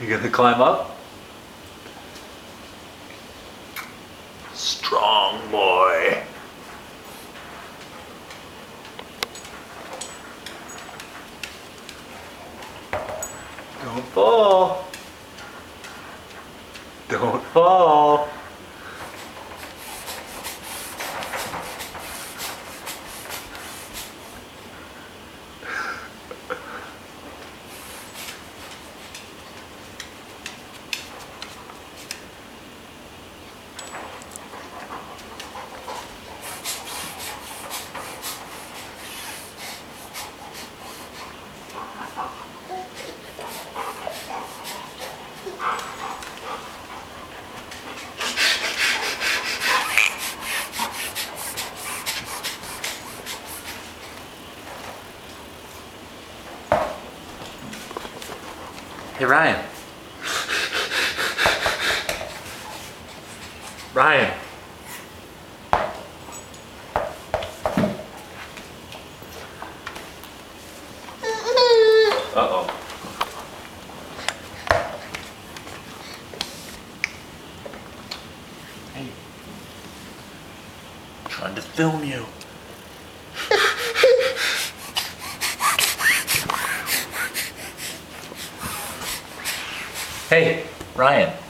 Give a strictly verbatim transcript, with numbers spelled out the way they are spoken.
You gonna climb up? Strong boy. Don't fall. Don't fall. Hey, Ryan. Ryan. Uh-oh. Hey. I'm trying to film you. Hey, Ryan.